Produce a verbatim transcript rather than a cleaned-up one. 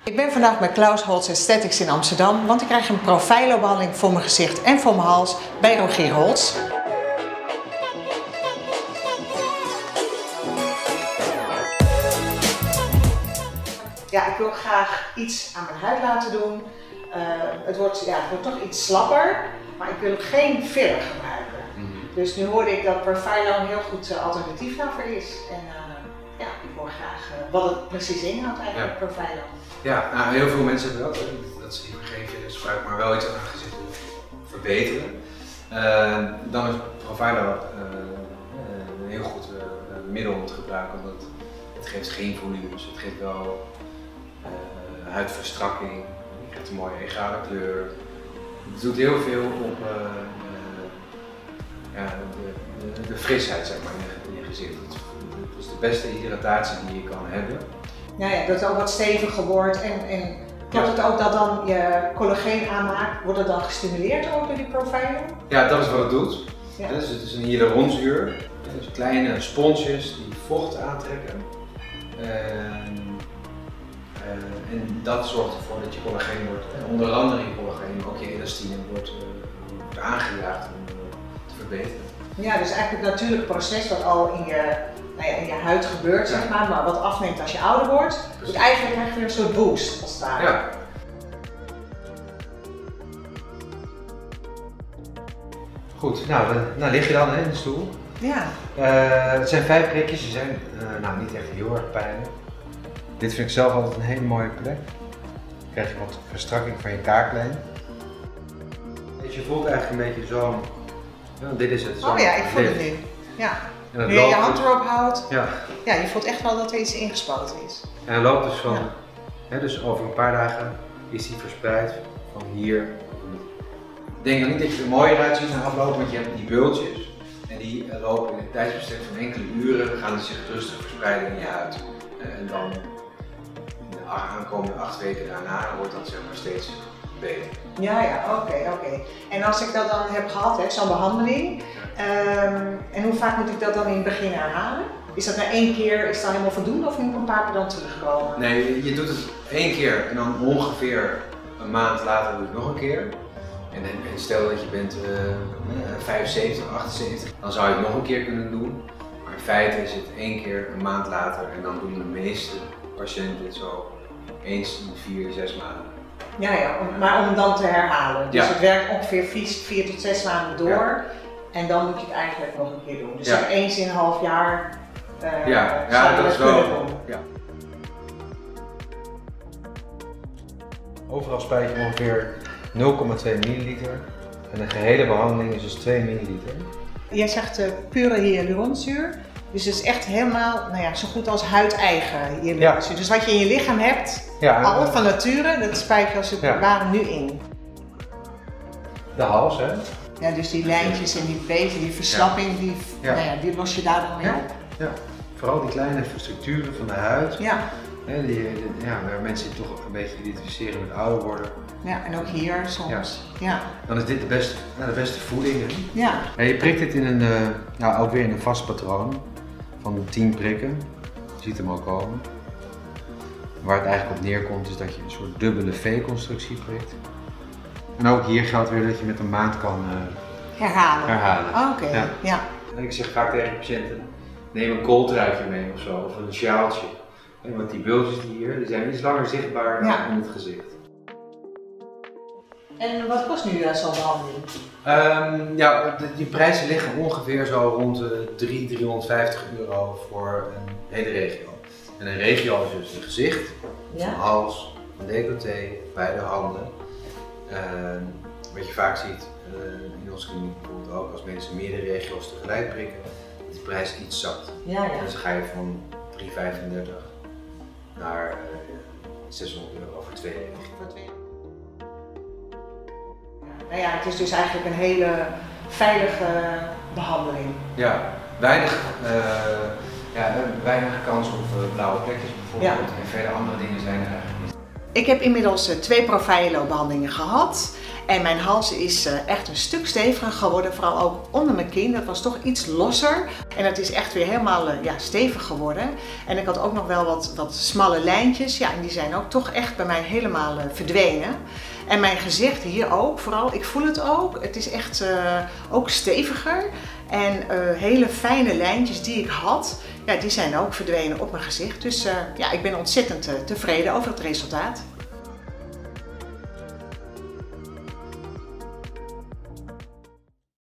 Ik ben vandaag bij Klaus Holtz Aesthetics in Amsterdam, want ik krijg een Profilo-behandeling voor mijn gezicht en voor mijn hals bij Rogier Holtz. Ja, ik wil graag iets aan mijn huid laten doen. Uh, het, wordt, ja, het wordt toch iets slapper, maar ik wil geen filler gebruiken. Mm-hmm. Dus nu hoorde ik dat Profilo een heel goed uh, alternatief daarvoor is. En uh, ja, ik wil graag uh, wat het precies inhoudt eigenlijk, ja. Profilo. Ja, nou, heel veel mensen hebben dat, dat ze liever geen fillers gebruiken, maar wel iets aan hun gezicht verbeteren. Uh, dan is Profilo uh, uh, een heel goed uh, middel om te gebruiken, omdat het geeft geen volumes, het geeft wel uh, huidverstrakking, je krijgt een mooie egale kleur. Het doet heel veel op uh, uh, ja, de, de, de frisheid zeg maar, in, je, in je gezicht. Het is de beste hydratatie die je kan hebben. Ja, ja, dat het ook wat steviger wordt en, en klopt ja. het ook dat dan je collageen aanmaakt, wordt het dan gestimuleerd ook door die Profilo? Ja, dat is wat het doet. Ja. Dus het is een hyaluronzuur, dus kleine sponsjes die vocht aantrekken. Uh, uh, en dat zorgt ervoor dat je collageen wordt, en onder andere je collageen, maar ook je elastine wordt, uh, wordt aangejaagd om uh, te verbeteren. Ja, dus eigenlijk het natuurlijke proces wat al in je Nou ja, in je huid gebeurt, zeg maar, maar wat afneemt als je ouder wordt, dus eigenlijk krijg je weer een soort boost als het ware. Ja. Goed, nou, dan, nou lig je dan hè, in de stoel. Ja. Uh, het zijn vijf prikjes, die zijn uh, nou, niet echt heel erg pijnlijk. Dit vind ik zelf altijd een hele mooie plek. Dan krijg je wat verstrakking van je kaaklijn. Je voelt eigenlijk een beetje zo. Ja, dit is het. Zo oh ja, ik voel het nu. Ja. Nu je je hand erop houdt, ja. Ja, je voelt echt wel dat er iets ingespoten is. En hij loopt dus van, ja. hè, dus over een paar dagen is hij verspreid van hier. Ik denk dan niet dat je er mooier uitziet na aflopen, want je hebt die bultjes. En die uh, lopen in een tijdsbestek van enkele uren, gaan ze zich rustig verspreiden in je huid. Uh, en dan in de aankomende acht weken daarna wordt dat zeg maar steeds beter. Ja, ja, oké, okay, oké. Okay. En als ik dat dan heb gehad, zo'n behandeling, um, en hoe vaak moet ik dat dan in het begin herhalen? Is dat na één keer, is dat helemaal voldoende of moet ik een paar keer dan terugkomen? Nee, je doet het één keer en dan ongeveer een maand later doe je het nog een keer. En, en stel dat je bent uh, vijfenzeventig, achtenzeventig, dan zou je het nog een keer kunnen doen. Maar in feite is het één keer een maand later en dan doen de meeste patiënten het zo eens in vier, zes maanden. Ja, ja, om, maar om dan te herhalen. Dus ja. het werkt ongeveer vier, vier tot zes maanden door ja. en dan moet je het eigenlijk nog een keer doen. Dus ja. eens in een half jaar uh, ja. zou ja, je dat het is wel, kunnen doen. Ja. Overal spuit je ongeveer nul komma twee milliliter en de gehele behandeling is dus twee milliliter. Jij zegt uh, pure hyaluronzuur. Dus het is echt helemaal, nou ja, zo goed als huideigen hyaluronzuur. Ja. Dus wat je in je lichaam hebt, ja, al van nature, dat spuit je als het ja. ware nu in. De hals, hè? Ja, dus die lijntjes en die beten, die verslapping, ja. Die, ja. Nou ja, die los je daar dan mee ja. op. Ja, vooral die kleine structuren van de huid. Ja. Hè, die, die, ja, waar mensen toch een beetje identificeren met ouder worden. Ja, en ook hier soms. Ja. Ja. Dan is dit de beste, nou, de beste voeding. Hè? Ja. En je prikt dit in een, uh, nou, ook weer in een vast patroon van tien prikken. Je ziet hem al komen. Waar het eigenlijk op neerkomt is dat je een soort dubbele V-constructie prikt. En ook hier geldt weer dat je met een maand kan uh, herhalen. herhalen. Oh, oké. Okay. Ja. Ja. En ik zeg vaak tegen patiënten, neem een kooltruitje mee of zo, of een sjaaltje. En want die bultjes die hier, die zijn iets langer zichtbaar ja. in het gezicht. En wat kost nu uh, zo'n behandeling? Um, ja, de, die prijzen liggen ongeveer zo rond de driehonderd, driehonderdvijftig euro voor een hele regio. En een regio is dus een gezicht, ja. een hals, een decolleté, beide handen. Uh, wat je vaak ziet uh, in onze kliniek bijvoorbeeld ook als mensen meerdere regio's tegelijk prikken, dat de prijs iets zakt. Ja, ja. Dus dan ga je van driehonderd vijfendertig naar uh, zeshonderd euro voor twee regio's. Nou ja, het is dus eigenlijk een hele veilige behandeling. Ja, weinig, uh, ja, weinig kans op uh, blauwe plekjes bijvoorbeeld ja. en vele andere dingen zijn er eigenlijk niet. Ik heb inmiddels uh, twee Profilo behandelingen gehad En mijn hals is uh, echt een stuk steviger geworden, vooral ook onder mijn kin. Dat was toch iets losser. En het is echt weer helemaal uh, ja, stevig geworden. En ik had ook nog wel wat, wat smalle lijntjes. Ja, en die zijn ook toch echt bij mij helemaal uh, verdwenen. En mijn gezicht hier ook, vooral, ik voel het ook. Het is echt uh, ook steviger. En uh, hele fijne lijntjes die ik had, ja, die zijn ook verdwenen op mijn gezicht. Dus uh, ja, ik ben ontzettend uh, tevreden over het resultaat.